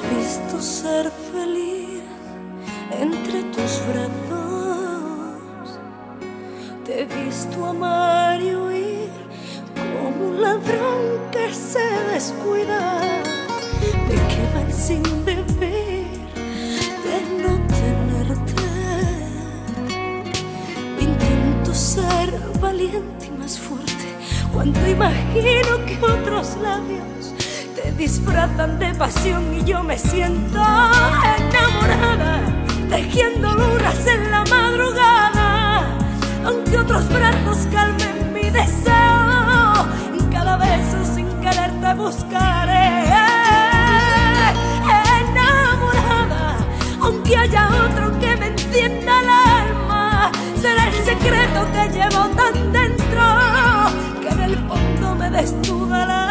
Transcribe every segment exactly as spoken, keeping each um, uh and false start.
visto ser feliz entre tus brazos, te he visto amar y huir como un ladrón que se descuida de que van sin beber, de no tenerte. Intento ser valiente y más fuerte cuando imagino que otros labios te disfrazan de pasión y yo me siento enamorada, tejiendo lunas en la madrugada, aunque otros brazos calmen mi deseo, en cada beso sin querer te buscaré. Enamorada, aunque haya otro que me encienda el alma, será el secreto que llevo tan dentro que en el fondo me desnuda la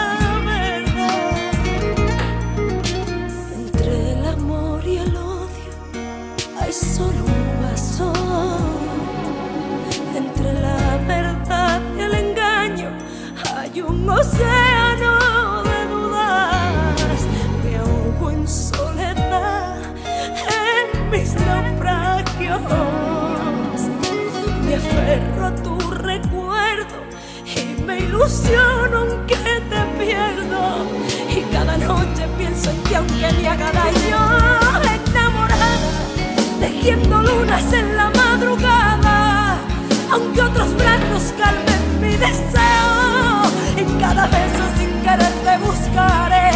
solo un paso. Entre la verdad y el engaño hay un océano de dudas. Me ahogo en soledad en mis naufragios. Me aferro a tu recuerdo y me ilusiono aunque te pierdo. Y cada noche pienso en que aunque me haga daño, tejiendo lunas en la madrugada, aunque otros brazos calmen mi deseo, en cada beso sin querer te buscaré.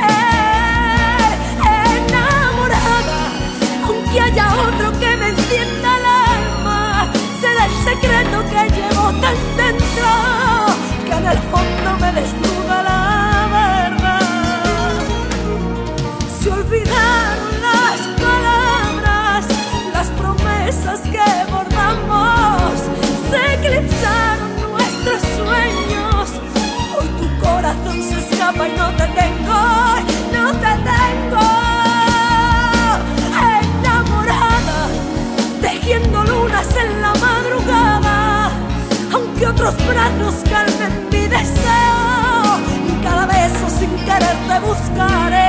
Enamorada, aunque haya otro que me encienda el alma, será el secreto que llevo tan dentro que en el fondo me desnuda la verdad. Se olvidaron las palabras, las promesas que bordamos, se eclipsaron nuestros sueños. Hoy tu corazón se escapa y no te tengo, no te tengo. Enamorada, tejiendo lunas en la madrugada, aunque otros brazos calmen mi deseo, en cada beso sin querer te buscaré.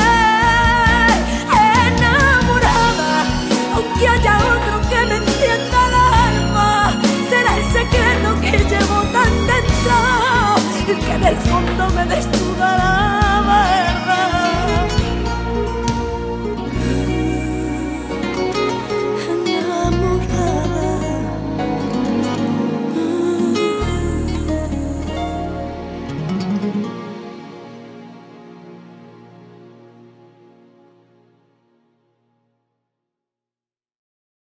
Que haya otro que me entienda el alma, será el secreto que llevo tan dentro, el que en el fondo me destruye.